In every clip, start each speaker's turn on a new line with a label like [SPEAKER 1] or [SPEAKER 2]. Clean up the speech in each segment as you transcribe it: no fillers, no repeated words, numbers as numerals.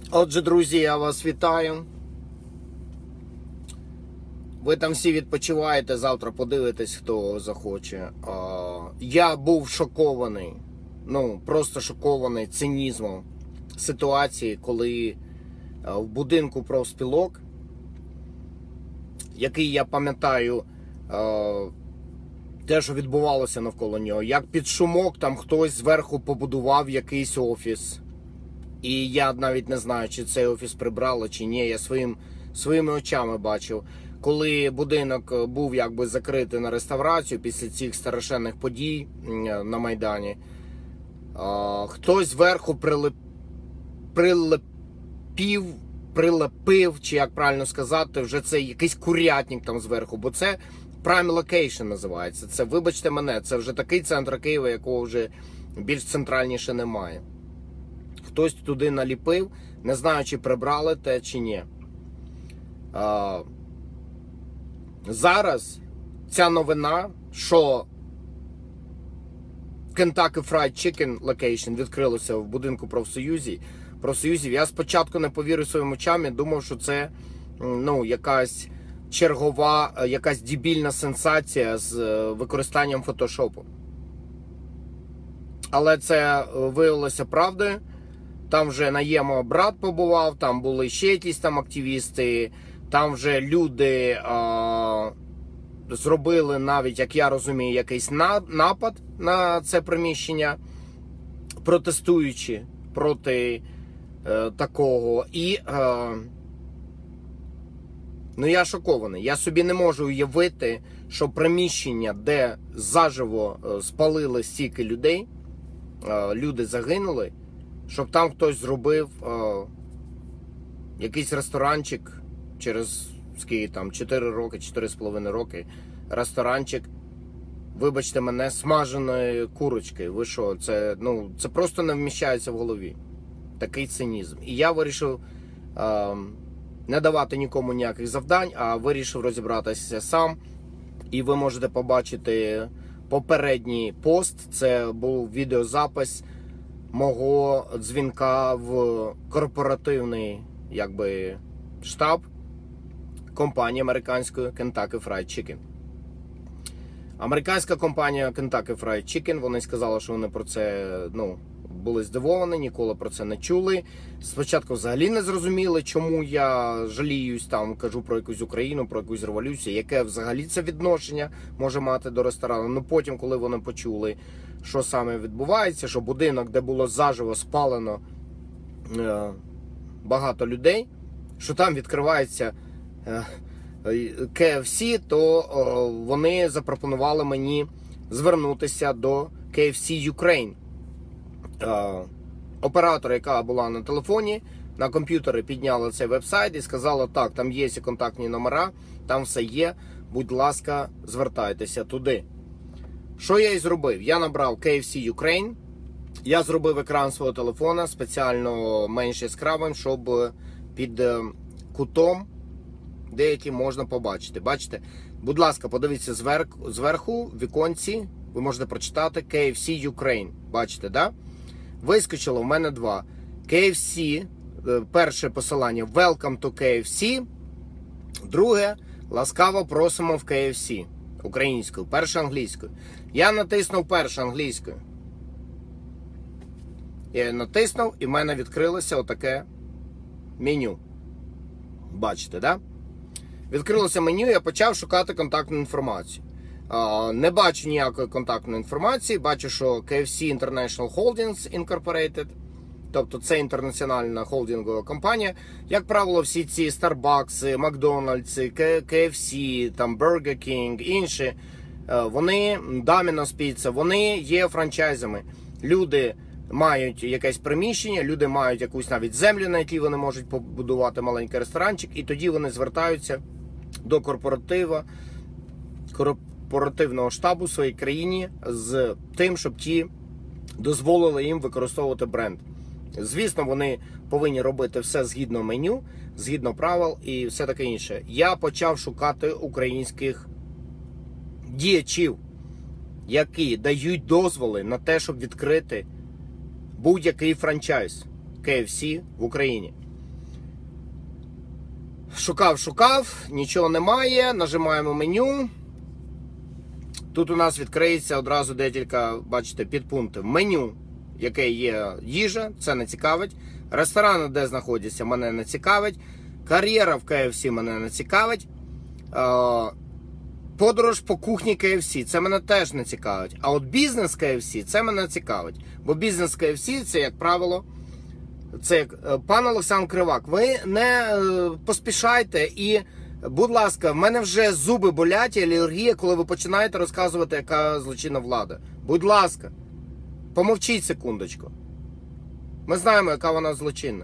[SPEAKER 1] Отже, друзі, я вас вітаю. Ви там всі відпочиваєте, завтра подивитесь, хто захоче. Я був шокований, просто шокований цинізмом ситуації, коли в будинку профспілок, який я пам'ятаю, те, що відбувалося навколо нього, як під шумок там хтось зверху побудував якийсь офіс. І я навіть не знаю, чи цей офіс прибрали, чи ні. Я своїми очами бачив, коли будинок був якби закритий на реставрацію після цих страшенних подій на Майдані. Хтось зверху прилепив, чи як правильно сказати, вже це якийсь курятник там зверху, бо це Prime Location називається. Це, вибачте мене, це вже такий центр Києва, якого вже більш центральніше немає. Хтось туди наліпив, не знаю, чи прибрали те, чи ні. Зараз ця новина, що Kentucky Fried Chicken Location відкрилося в будинку профсоюзів, я спочатку не повірив своїм очам, я думав, що це якась чергова, якась дебільна сенсація з використанням фотошопу. Але це виявилося правдою. Там вже Наємо брат побував, там були ще якісь там активісти, там вже люди зробили навіть, як я розумію, якийсь напад на це приміщення, протестуючи проти такого. І я шокований. Я собі не можу уявити, що приміщення, де заживо спалили стільки людей, люди загинули, щоб там хтось зробив якийсь ресторанчик через 4 роки, 4,5 роки, ресторанчик, вибачте мене, смаженої курочки. Ви що, це просто не вміщається в голові. Такий цинізм. І я вирішив не давати нікому ніяких завдань, а вирішив розібратися сам. І ви можете побачити попередній пост. Це був відеозапис мого дзвінка в корпоративний штаб компанії американської Kentucky Fried Chicken. Американська компанія Kentucky Fried Chicken, вони сказали, що вони про це були здивовані, ніколи про це не чули. Спочатку взагалі не зрозуміли, чому я жаліюсь, кажу про якусь Україну, про якусь революцію, яке взагалі це відношення може мати до ресторану. Потім, коли вони почули, що саме відбувається, що будинок, де було заживо спалено багато людей, що там відкривається KFC, то вони запропонували мені звернутися до KFC Ukraine. Оператор, яка була на телефоні, на комп'ютері підняла цей веб-сайт і сказала, так, там є ці контактні номера, там все є, будь ласка, звертайтеся туди. Що я і зробив? Я набрав KFC Ukraine, я зробив екран свого телефона спеціально менш яскравим, щоб під кутом деякі можна побачити. Бачите? Будь ласка, подивіться зверху, в віконці, ви можете прочитати KFC Ukraine. Бачите, да? Вискочило в мене два. KFC, перше посилання Welcome to KFC, друге ласкаво просимо в KFC. Українською, перше англійською. Я натиснув перше англійською. Я натиснув, і в мене відкрилося отаке меню. Бачите, да? Відкрилося меню, я почав шукати контактну інформацію. Не бачу ніякої контактної інформації, бачу, що KFC International Holdings Incorporated, тобто це інтернаціональна холдингова компанія. Як правило, всі ці Starbucks, Макдональдси, KFC, там Burger King, інші, вони, Domino's Pizza, вони є франчайзами. Люди мають якесь приміщення, люди мають якусь навіть землю, на якій вони можуть побудувати маленький ресторанчик, і тоді вони звертаються до корпоративного штабу в своїй країні з тим, щоб ті дозволили їм використовувати бренд. Звісно, вони повинні робити все згідно меню, згідно правил і все таке інше. Я почав шукати українських діячів, які дають дозволи на те, щоб відкрити будь-який франчайз KFC в Україні. Шукав, нічого немає, нажимаємо меню. Тут у нас відкриється одразу декілька, бачите, підпунктів. Меню, яке є їжа, це не цікавить. Ресторани, де знаходяться, мене не цікавить. Кар'єра в KFC мене не цікавить. Подорож по кухні KFC, це мене теж не цікавить. А от бізнес KFC, це мене цікавить. Бо бізнес KFC, це, як правило, це як пан Олександр Кривак. Ви не поспішайте і, будь ласка, в мене вже зуби болять і алергія, коли ви починаєте розказувати, яка злочинна влада. Будь ласка, помовчіть секундочку. Ми знаємо, яка вона злочинна.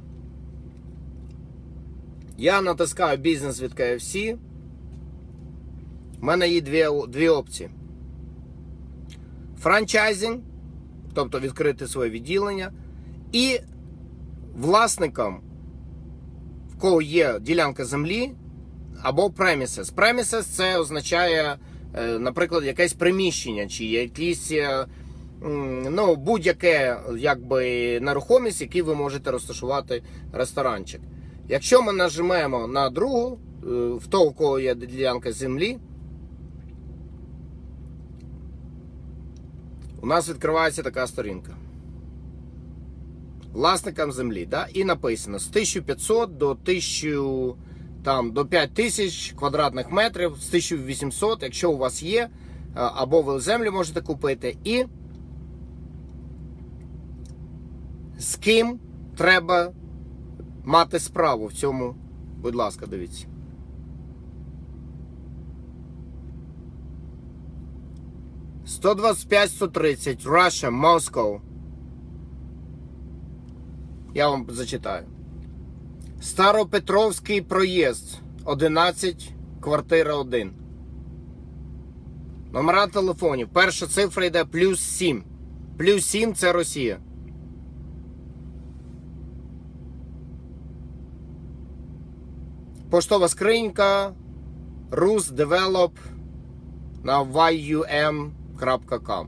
[SPEAKER 1] Я натискаю бізнес від KFC. У мене є дві опції. Франчайзинг, тобто відкрити своє відділення, і власникам, в кого є ділянка землі, або premises. Premises – це означає, наприклад, якесь приміщення, чи якісь, ну, будь-яке, якби, нерухомість, який ви можете розташувати ресторанчик. Якщо ми нажмемо на другу, в того, у кого є ділянка землі, у нас відкривається така сторінка. Власникам землі, да? І написано з 1500 до 1000, там, до 5000 квадратних метрів, з 1800, якщо у вас є, або ви землю можете купити, і з ким треба мати справу в цьому, будь ласка, дивіться. «125-130, Russia, Moscow». Я вам зачитаю. Старопетровський проїзд, 11, квартира 1. Номера телефонів. Перша цифра йде +7. +7 – це Росія. Поштова скринька rusdevelop на yum.com.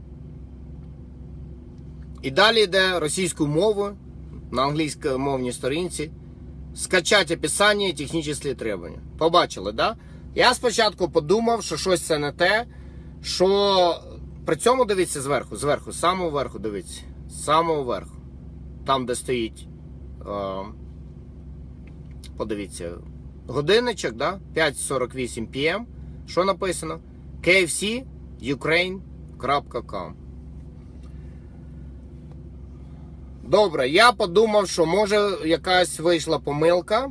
[SPEAKER 1] І далі йде російською мовою на англійськомовній сторінці. Скачати описання і технічні требування. Побачили, да? Я спочатку подумав, що щось це не те, що при цьому дивіться зверху, з самого верху дивіться, з самого верху. Там, де стоїть, подивіться, годинничок, да? 5:48 PM. Що написано? kfcukraine.com. Добре, я подумав, що може якась вийшла помилка.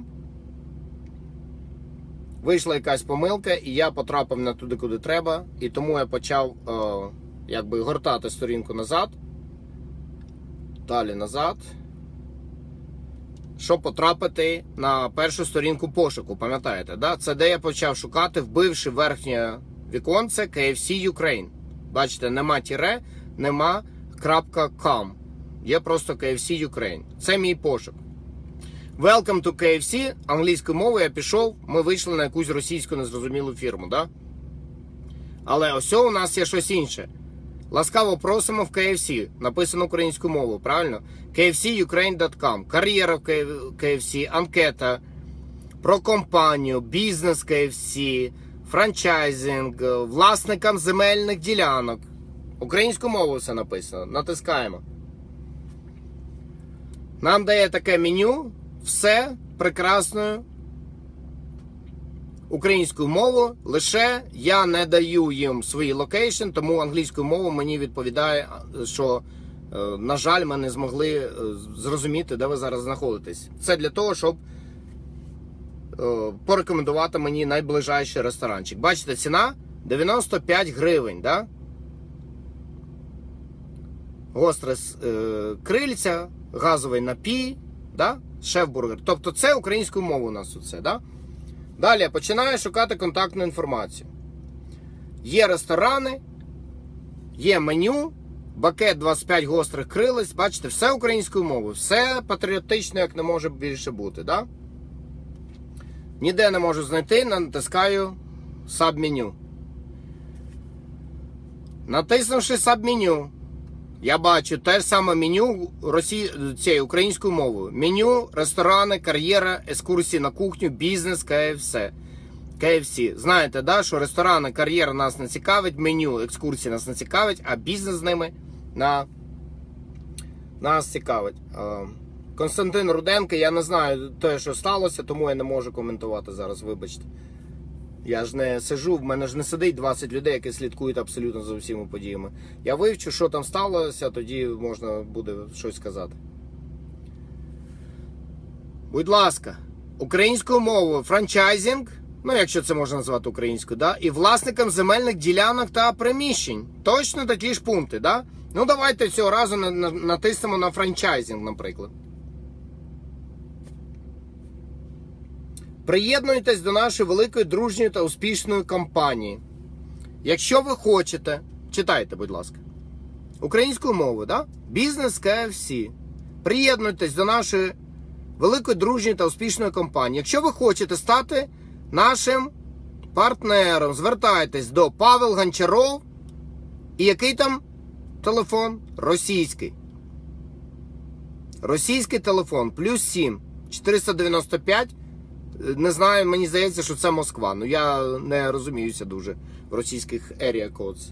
[SPEAKER 1] Вийшла якась помилка, і я потрапив не туди, куди треба. І тому я почав, якби, гортати сторінку назад. Далі назад. Щоб потрапити на першу сторінку пошуку, пам'ятаєте, да? Це де я почав шукати, вбивши верхнє віконце KFC Ukraine. Бачите, нема тире, нема .com. Є просто KFC Ukraine. Це мій пошук. Welcome to KFC. Англійською мовою я пішов, ми вийшли на якусь російську незрозумілу фірму, да? Але ось у нас є щось інше. Ласкаво просимо в KFC. Написано українською мовою, правильно? KFCukraine.com. Кар'єра в KFC, анкета про компанію, бізнес KFC, франчайзинг, власникам земельних ділянок. Українською мовою все написано. Натискаємо. Нам дає таке меню, все прекрасною українською мовою, лише я не даю їм свої локейшн, тому англійською мовою мені відповідає, що, на жаль, ми не змогли зрозуміти, де ви зараз знаходитесь. Це для того, щоб порекомендувати мені найближайший ресторанчик. Бачите, ціна 95 гривень, да? Гостре крильця, газовий напій, да? Шеф-бургер. Тобто це українською мовою у нас усе, да? Далі я починаю шукати контактну інформацію. Є ресторани, є меню, бакет 25 гострих крилиць, бачите, все українською мовою, все патріотично, як не може більше бути, да? Ніде не можу знайти, натискаю саб-меню. Натиснувши саб-меню, я бачу те ж саме меню цією українською мовою. Меню, ресторани, кар'єра, екскурсії на кухню, бізнес, KFC. Знаєте, да, що ресторани, кар'єра нас не цікавить, меню, екскурсії нас не цікавить, а бізнес з ними нас цікавить. Константин Руденко, я не знаю те, що сталося, тому я не можу коментувати зараз, вибачте. Я ж не сижу, в мене ж не сидить 20 людей, які слідкують абсолютно за всіма подіями. Я вивчу, що там сталося, тоді можна буде щось сказати. Будь ласка, українською мовою франчайзинг, ну якщо це можна назвати українською, да, і власникам земельних ділянок та приміщень. Точно такі ж пункти, да? Ну давайте цього разу натиснемо на франчайзинг, наприклад. Приєднуйтесь до нашої великої, дружньої та успішної кампанії. Якщо ви хочете, читайте, будь ласка, українською мовою, да? Бізнес KFC. Приєднуйтесь до нашої великої, дружньої та успішної кампанії. Якщо ви хочете стати нашим партнером, звертайтесь до Павел Гончаров. І який там телефон? Російський. Російський телефон. +7 495. Не знаю, мені здається, що це Москва. Ну, я не розуміюся дуже в російських area codes.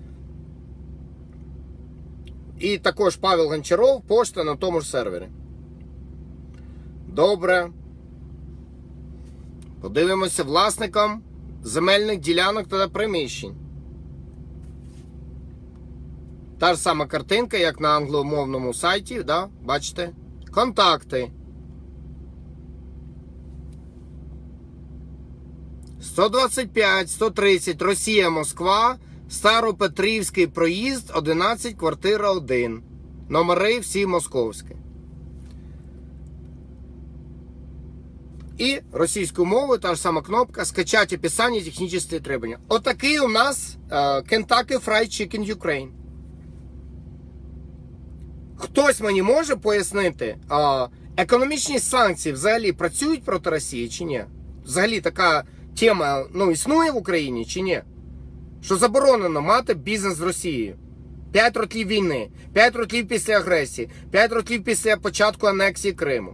[SPEAKER 1] І також Павел Гончаров, пошта на тому ж сервері. Добре. Подивимося власникам земельних ділянок та приміщень. Та ж сама картинка, як на англомовному сайті, да? Бачите? Контакти. 125, 130, Росія, Москва, Старопетрівський проїзд, 11, квартира 1. Номери всі московські. І російською мовою та ж сама кнопка «Скачать описання технічні требування». Отакий у нас Kentucky Fried Chicken Ukraine. Хтось мені може пояснити, економічні санкції взагалі працюють проти Росії чи ні? Взагалі така тема, ну, існує в Україні чи ні? Що заборонено мати бізнес з Росією. 5 років війни, 5 років після агресії, 5 років після початку анексії Криму.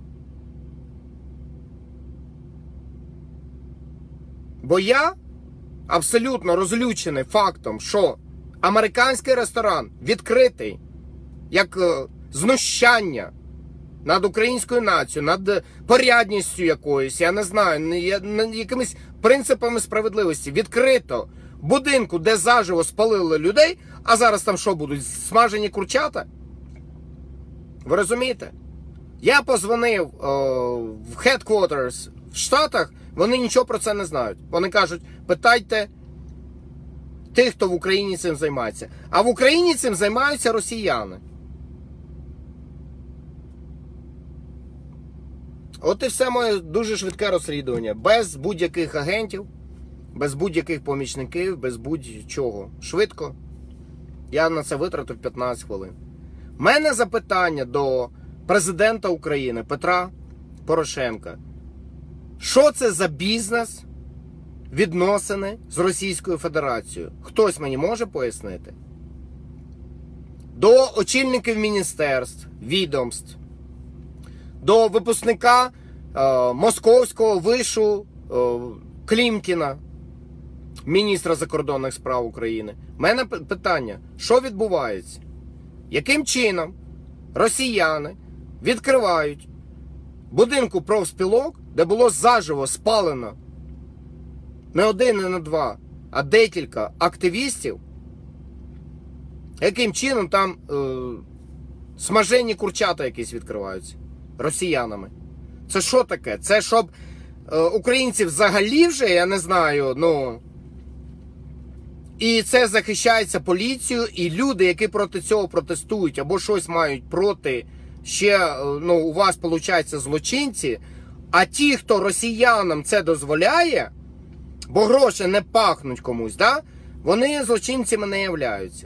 [SPEAKER 1] Бо я абсолютно розлючений фактом, що американський ресторан відкритий як знущання над українською нацією, над порядністю якоюсь, я не знаю, якимись принципами справедливості. Відкрито в будинку, де заживо спалили людей, а зараз там що будуть, смажені курчата? Ви розумієте? Я позвонив в headquarters в Штатах, вони нічого про це не знають. Вони кажуть, питайте тих, хто в Україні цим займається. А в Україні цим займаються росіяни. От і все моє дуже швидке розслідування. Без будь-яких агентів, без будь-яких помічників, без будь-чого. Швидко. Я на це витратив 15 хвилин. У мене запитання до президента України Петра Порошенка. Що це за бізнес, відносини з Російською Федерацією? Хтось мені може пояснити? До очільників міністерств, відомств, до випускника Московського вишу Клімкіна, міністра закордонних справ України. У мене питання, що відбувається? Яким чином росіяни відкривають будинку профспілок, де було заживо спалено не один і не два, а декілька активістів, яким чином там смажені курчата якісь відкриваються росіянами? Це що таке? Це щоб українці взагалі вже, я не знаю, ну... І це захищається поліцією, і люди, які проти цього протестують, або щось мають проти, ще, ну, у вас, виходить, злочинці, а ті, хто росіянам це дозволяє, бо гроші не пахнуть комусь, да? Вони злочинцями не являються.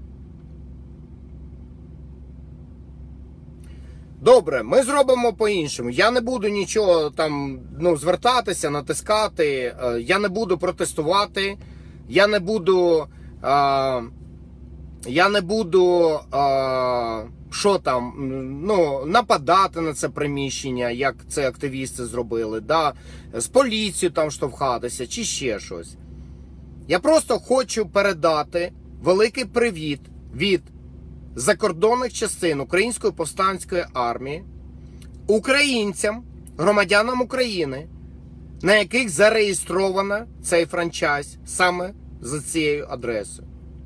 [SPEAKER 1] Добре, ми зробимо по-іншому. Я не буду нічого там, ну, звертатися, натискати, я не буду протестувати, я не буду Я не буду що там, нападати на це приміщення, як це активісти зробили, да? З поліцією там штовхатися чи ще щось. Я просто хочу передати великий привіт від закордонних частин Української повстанської армії українцям, громадянам України, на яких зареєстровано цей франчайз саме за цією адресою.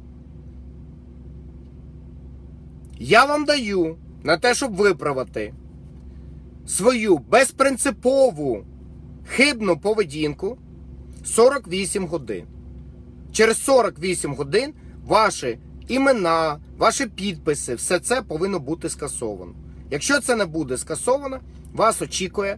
[SPEAKER 1] Я вам даю на те, щоб виправити свою безпринципову хибну поведінку 48 годин. Через 48 годин ваші імена, ваші підписи, все це повинно бути скасовано. Якщо це не буде скасовано, вас очікує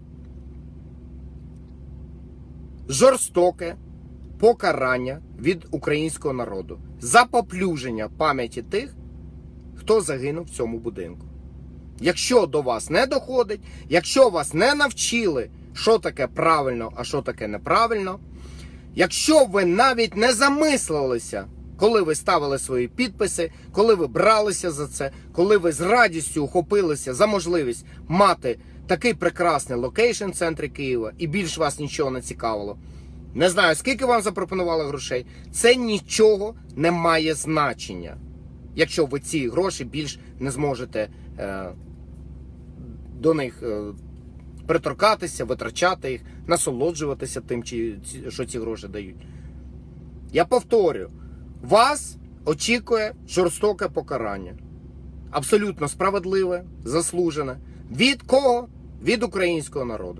[SPEAKER 1] жорстоке покарання від українського народу за поплюження пам'яті тих, хто загинув в цьому будинку. Якщо до вас не доходить, якщо вас не навчили, що таке правильно, а що таке неправильно, якщо ви навіть не замислилися, коли ви ставили свої підписи, коли ви бралися за це, коли ви з радістю ухопилися за можливість мати такий прекрасний локейшн в центрі Києва і більш вас нічого не цікавило, не знаю, скільки вам запропонували грошей, це нічого не має значення, якщо ви ці гроші більш не зможете до них приторкатися, витрачати їх, насолоджуватися тим, що ці гроші дають. Я повторю, вас очікує жорстоке покарання. Абсолютно справедливе, заслужене. Від кого? Від українського народу.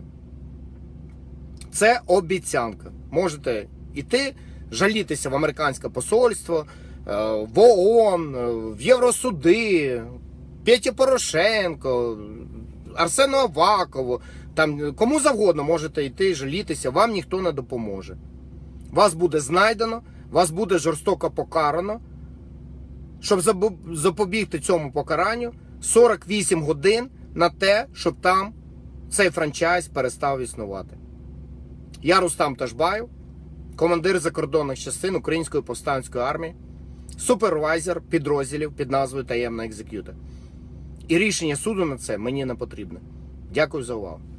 [SPEAKER 1] Це обіцянка. Можете йти, жалітися в американське посольство, в ООН, в Євросуди, Петі Порошенко, Арсену Авакову, там кому завгодно можете йти, жалітися, вам ніхто не допоможе. Вас буде знайдено, вас буде жорстоко покарано. Щоб запобігти цьому покаранню, 48 годин на те, щоб там цей франчайз перестав існувати. Я Рустам Ташбаєв, командир закордонних частин Української повстанської армії, супервайзер підрозділів під назвою Таємна екзек'юта. І рішення суду на це мені не потрібне. Дякую за увагу.